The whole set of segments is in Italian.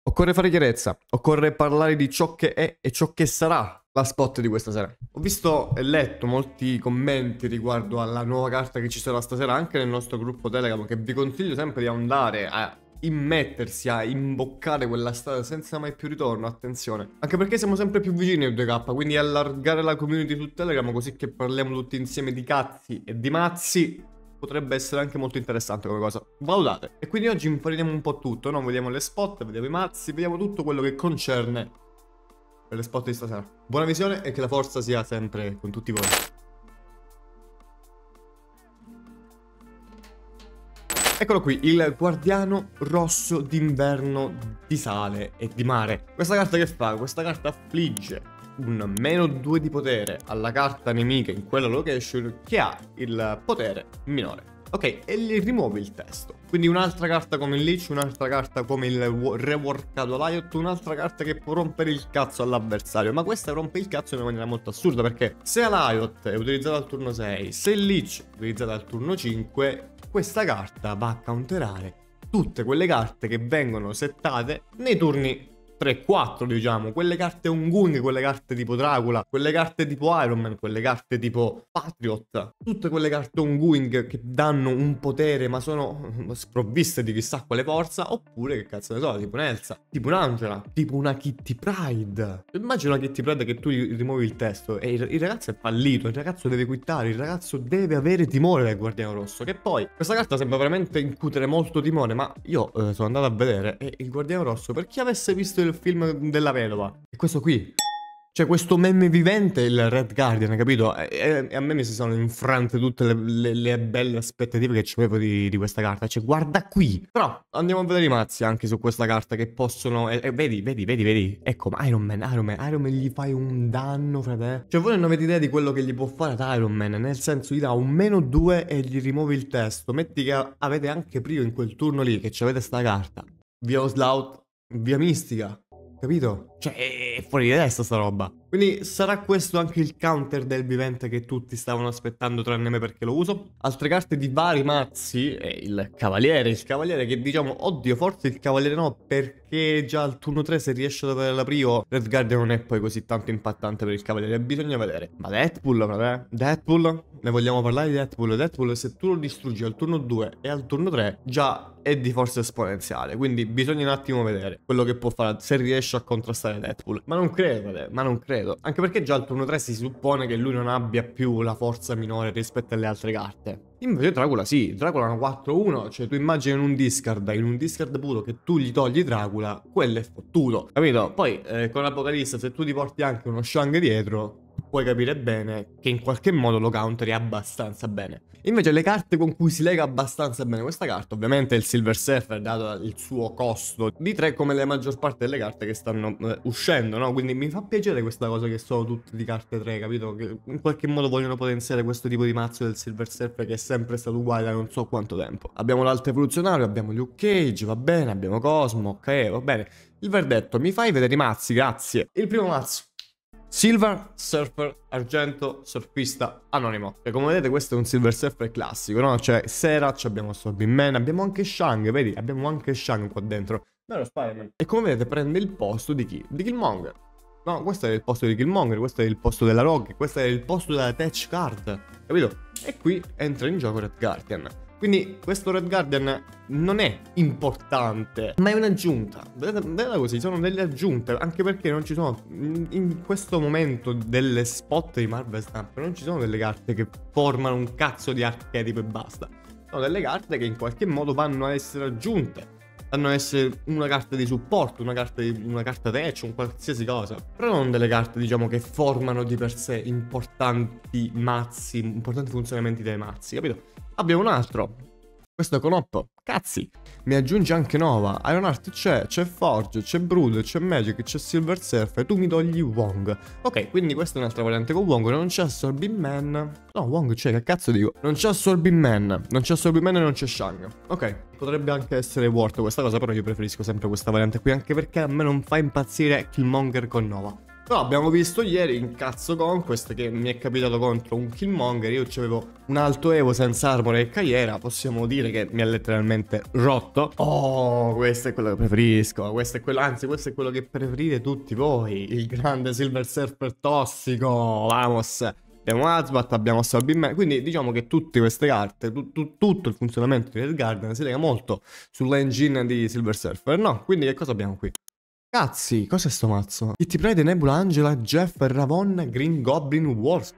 Occorre fare chiarezza, occorre parlare di ciò che è e ciò che sarà la spot di questa sera. Ho visto e letto molti commenti riguardo alla nuova carta che ci sarà stasera anche nel nostro gruppo Telegram, che vi consiglio sempre di andare a immettersi, a imboccare quella strada senza mai più ritorno, attenzione. Anche perché siamo sempre più vicini al 2K, quindi allargare la community su Telegram così che parliamo tutti insieme di cazzi e di mazzi potrebbe essere anche molto interessante come cosa. Valutate. E quindi oggi impareremo un po' tutto, no? Vediamo le spot, vediamo i mazzi, vediamo tutto quello che concerne per le spot di stasera. Buona visione e che la forza sia sempre con tutti voi. Eccolo qui, il guardiano rosso d'inverno di sale e di mare. Questa carta che fa? Questa carta affligge un -2 di potere alla carta nemica in quella location che ha il potere minore. Ok, e gli rimuovi il testo. Quindi un'altra carta come il Lich, un'altra carta come il reworkato Lyot, un'altra carta che può rompere il cazzo all'avversario. Ma questa rompe il cazzo in una maniera molto assurda, perché se la Lyot è utilizzata al turno 6, se il Lich è utilizzata al turno 5, questa carta va a counterare tutte quelle carte che vengono settate nei turni 3-4, diciamo, quelle carte Ungung, quelle carte tipo Dracula, quelle carte tipo Iron Man, quelle carte tipo Patriot, tutte quelle carte Ungung che danno un potere ma sono sprovviste di chissà quale forza, oppure che cazzo ne so, tipo un'Elsa, tipo un'Angela, tipo una Kitty Pryde. Immagina una Kitty Pryde che tu rimuovi il testo e il ragazzo è fallito, il ragazzo deve quittare, il ragazzo deve avere timore del Guardiano Rosso, che poi questa carta sembra veramente incutere molto timore, ma io sono andato a vedere e il Guardiano Rosso, per chi avesse visto il film della vedova, è questo qui. Cioè questo meme vivente, il Red Guardian, capito? E a me mi si sono infrante tutte le belle aspettative che avevo di questa carta. Cioè guarda qui. Però andiamo a vedere i mazzi anche su questa carta che possono... vedi. Ecco, Iron Man gli fai un danno, frate. Cioè voi non avete idea di quello che gli può fare ad Iron Man. Nel senso gli dà un -2 e gli rimuovi il testo. Metti che avete anche Prio in quel turno lì, che avete sta carta. Via Oslout, via Mistica. Capito? Cioè, è fuori di testa sta roba. Quindi sarà questo anche il counter del vivente che tutti stavano aspettando tranne me perché lo uso? Altre carte di vari mazzi, il cavaliere che diciamo, oddio, forse il cavaliere no, perché già al turno 3 se riesce ad avere la prio, Red Guardian non è poi così tanto impattante per il cavaliere, bisogna vedere. Ma Deadpool, frate? Deadpool? Ne vogliamo parlare di Deadpool? Deadpool se tu lo distruggi al turno 2 e al turno 3 già è di forza esponenziale, quindi bisogna un attimo vedere quello che può fare, se riesce a contrastare Deadpool. Ma non credo, frate, ma non credo. Anche perché già al turno 3 si suppone che lui non abbia più la forza minore rispetto alle altre carte. Invece Dracula sì, Dracula è una 4-1, cioè tu immagini in un discard puro che tu gli togli Dracula, quello è fottuto, capito? Poi con Apocalisse se tu ti porti anche uno Shang dietro, puoi capire bene che in qualche modo lo counteri abbastanza bene. Invece le carte con cui si lega abbastanza bene questa carta, ovviamente il Silver Surfer dato il suo costo di 3 come la maggior parte delle carte che stanno uscendo, no? Quindi mi fa piacere questa cosa che sono tutte di carte 3, capito? Che in qualche modo vogliono potenziare questo tipo di mazzo del Silver Surfer che è sempre stato uguale da non so quanto tempo. Abbiamo l'altro evoluzionario, abbiamo Luke Cage, va bene, abbiamo Cosmo, ok, va bene. Il verdetto, mi fai vedere i mazzi, grazie. Il primo mazzo. Silver Surfer, argento, surfista anonimo. E come vedete questo è un Silver Surfer classico, no? Cioè Sera, abbiamo Sorbin Man, abbiamo anche Shang, vedi? Abbiamo anche Shang qua dentro. Vero Spider-Man. E come vedete prende il posto di chi? Di Killmonger. No, questo è il posto di Killmonger, questo è il posto della Rogue, questo è il posto della Tech Card, capito? E qui entra in gioco Red Guardian. Quindi questo Red Guardian non è importante, ma è un'aggiunta. Vedete così, sono delle aggiunte, anche perché non ci sono, in questo momento delle spot di Marvel Snap, non ci sono delle carte che formano un cazzo di archetipo e basta. Sono delle carte che in qualche modo vanno a essere aggiunte, vanno a essere una carta di supporto, una carta tech, un qualsiasi cosa. Però non delle carte, diciamo, che formano di per sé importanti mazzi, importanti funzionamenti dei mazzi, capito? Abbiamo un altro. Questo è con Oppo. Cazzi, mi aggiunge anche Nova. Ironheart c'è Forge, c'è Brood, c'è Magic, c'è Silver Surfer. Tu mi togli Wong. Ok, quindi questa è un'altra variante con Wong. Non c'è Sorbin Man. No, Wong c'è, che cazzo dico? Non c'è Sorbin Man. Non c'è Sorbin Man e non c'è Shang. Ok, potrebbe anche essere Ward questa cosa, però io preferisco sempre questa variante qui, anche perché a me non fa impazzire Killmonger con Nova. Però abbiamo visto ieri in Cazzo Conquest che mi è capitato contro un Killmonger. Io c'avevo un alto evo senza armor e carriera. Possiamo dire che mi ha letteralmente rotto. Oh, questo è quello che preferisco. Questo è quello, anzi, questo è quello che preferite tutti voi. Il grande Silver Surfer tossico. Vamos. Abbiamo Azbat, abbiamo Sabin. Quindi diciamo che tutte queste carte, tutto il funzionamento di Red Guardian si lega molto sull'engine di Silver Surfer, no? Quindi che cosa abbiamo qui? Cazzi, cos'è sto mazzo? Kitty Pryde, Nebula, Angela, Jeff, Ravonna, Green Goblin, Wars.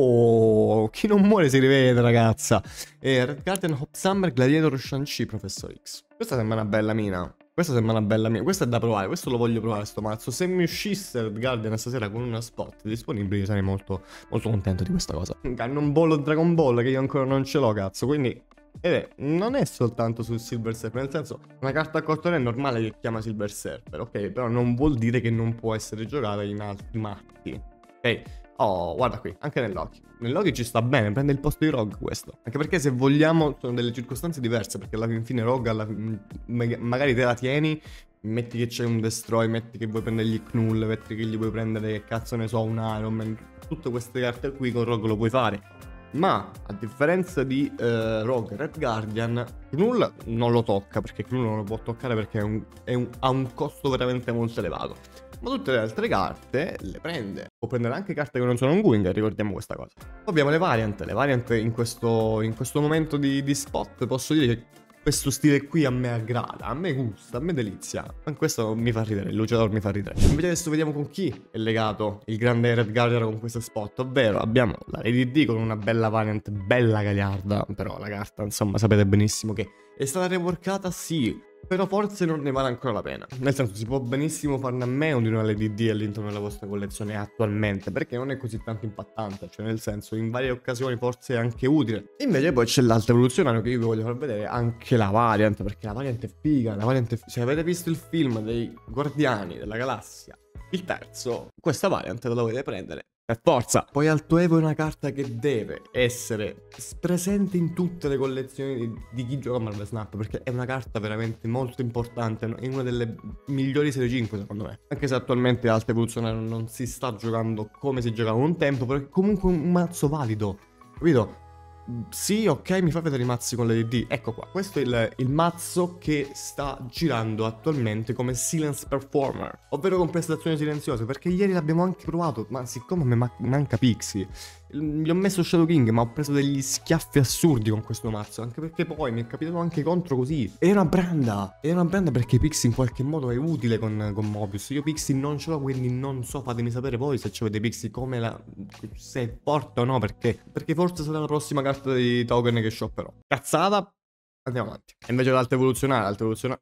Oh, chi non muore si rivede, ragazza. E Red Guardian, Hop Summer, Gladiator, Shang-Chi, Professor X. Questa sembra una bella mina. Questa sembra una bella mina. Questo è da provare, questo lo voglio provare sto mazzo. Se mi uscisse Red Guardian stasera con una spot disponibile, sarei molto contento di questa cosa. Un Cannonball o Dragon Ball che io ancora non ce l'ho, cazzo, quindi... non è soltanto sul Silver Surfer, nel senso, una carta a cartone è normale che chiama Silver Surfer, ok? Però non vuol dire che non può essere giocata in altri matti, ok? Oh, guarda qui, anche nell'Loki. Nell'Loki ci sta bene, prende il posto di Rogue questo. Anche perché se vogliamo, sono delle circostanze diverse, perché alla fine Rogue, magari te la tieni, metti che c'è un Destroy, metti che vuoi prendergli Knull, metti che gli vuoi prendere, che cazzo ne so, un Iron Man, tutte queste carte qui con Rogue lo puoi fare. Ma a differenza di Rogue Red Guardian, Knull non lo tocca, perché Knull non lo può toccare perché ha un costo veramente molto elevato. Ma tutte le altre carte le prende. Può prendere anche carte che non sono ongoing, ricordiamo questa cosa. Poi abbiamo le variant. Le variant in questo momento di spot posso dire che questo stile qui a me aggrada, a me gusta, a me delizia. Questo mi fa ridere, il luciador mi fa ridere. Invece adesso vediamo con chi è legato il grande Red Guardian con questo spot. Ovvero abbiamo la Lady D con una bella variant, bella gagliarda. Però la carta, insomma, sapete benissimo che è stata reworkata, sì, però forse non ne vale ancora la pena. Nel senso, si può benissimo farne a meno di una Lady D all'interno della vostra collezione attualmente, perché non è così tanto impattante. Cioè, nel senso, in varie occasioni forse è anche utile. Invece poi c'è l'altro evoluzionario che io vi voglio far vedere, anche la variant, perché la variant è figa. La variant è... Se avete visto il film dei Guardiani della Galassia, il terzo, questa variant la dovete prendere per forza. Poi Alto Evo è una carta che deve essere presente in tutte le collezioni di chi gioca a Marvel Snap, perché è una carta veramente molto importante, è una delle migliori serie 5 secondo me. Anche se attualmente Alto Evoluzionario non si sta giocando come si giocava un tempo, però è comunque un mazzo valido, capito? Sì, ok, mi fa vedere i mazzi con le DD. Ecco qua, questo è il mazzo che sta girando attualmente come Silence Performer, ovvero con prestazioni silenziose, perché ieri l'abbiamo anche provato, ma siccome mi manca Pixie, gli ho messo Shadow King, ma ho preso degli schiaffi assurdi con questo mazzo, anche perché poi mi è capitato anche contro così. È una branda perché Pixie in qualche modo è utile con Mobius. Io Pixie non ce l'ho, quindi non so, fatemi sapere voi se avete Pixie come se è forte o no, perché forse sarà la prossima carta di token che shopperò. Cazzata, andiamo avanti. E invece l'alta evoluzionale,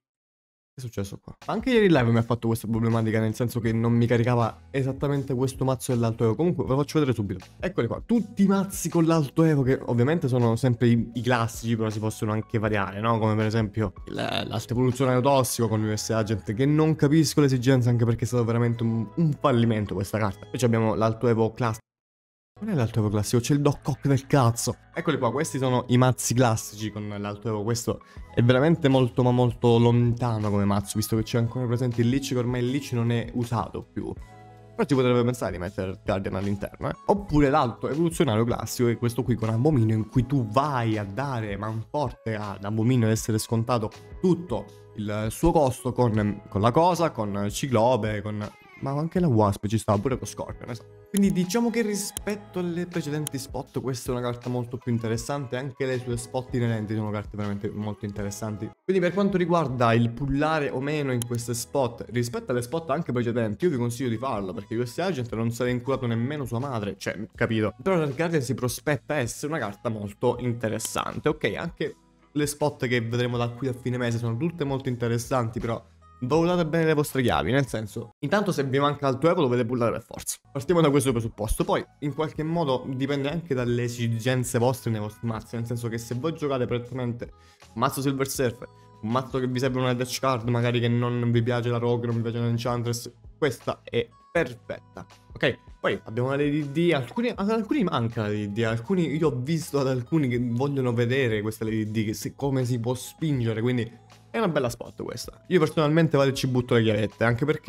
che è successo qua? Anche ieri in live mi ha fatto questa problematica, nel senso che non mi caricava esattamente questo mazzo dell'alto evo. Comunque ve lo faccio vedere subito. Eccoli qua, tutti i mazzi con l'alto evo, che ovviamente sono sempre i classici, però si possono anche variare, no? Come per esempio l'alto evoluzionario tossico con l'US Agent, che non capisco l'esigenza, anche perché è stato veramente un fallimento questa carta. Poi abbiamo l'alto evo classico. Non è l'alto evo classico, c'è il Doc Ock del cazzo. Eccoli qua, questi sono i mazzi classici con l'alto evo. Questo è veramente molto ma molto lontano come mazzo, visto che c'è ancora presente il Lich, che ormai il Lich non è usato più. Però ci potrebbe pensare di mettere il Guardian all'interno, Oppure l'alto evoluzionario classico, che è questo qui con Abominio, in cui tu vai a dare manforte ad Abominio ad essere scontato tutto il suo costo con la cosa, con Ciclope, ma anche la Wasp ci sta, pure con Scorpion, esatto. Quindi diciamo che rispetto alle precedenti spot questa è una carta molto più interessante, anche le sue spot inerenti sono carte veramente molto interessanti. Quindi per quanto riguarda il pullare o meno in queste spot, rispetto alle spot anche precedenti, io vi consiglio di farlo, perché US Agent non si è inculato nemmeno sua madre, cioè, capito? Però Red Guardian si prospetta essere una carta molto interessante, ok? Anche le spot che vedremo da qui a fine mese sono tutte molto interessanti, però valutate bene le vostre chiavi, nel senso, intanto se vi manca alto evo lo dovete pullare per forza. Partiamo da questo presupposto. Poi in qualche modo dipende anche dalle esigenze vostre nei vostri mazzi, nel senso che se voi giocate prettamente un mazzo Silver Surfer, un mazzo che vi serve una Death Card, magari che non vi piace la Rogue, non vi piace l'Enchantress, questa è perfetta, ok? Poi abbiamo la Lady D, alcuni manca la Lady D, alcuni, io ho visto ad alcuni che vogliono vedere questa Lady D, come si può spingere, quindi è una bella spot questa. Io personalmente ci butto le chiavette, anche perché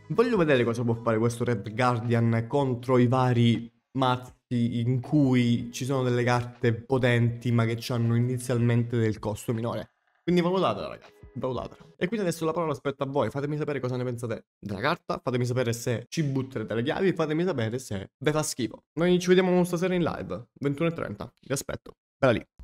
Voglio vedere cosa può fare questo Red Guardian contro i vari mazzi in cui ci sono delle carte potenti ma che hanno inizialmente del costo minore. Quindi valutatela, ragazzi, valutatela. E quindi adesso la parola aspetta a voi, fatemi sapere cosa ne pensate della carta, fatemi sapere se ci butterete le chiavi, fatemi sapere se vi fa schifo. Noi ci vediamo stasera in live, 21:30, vi aspetto, bella lì.